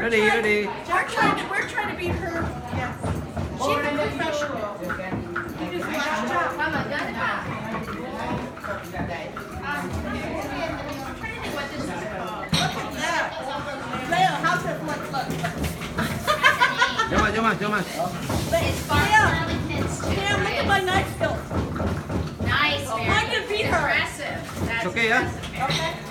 Ready, ready. We're trying to beat her. Yes. She's a professional. You do a good job. Come on, got it back. I'm trying to think what this is called. Look at that. Leo, how's it look? Yo más. It's sparkling intense too. Damn, look at my knife skills. Nice, I can beat her. Impressive. That's It's okay, yeah? impressive. Okay.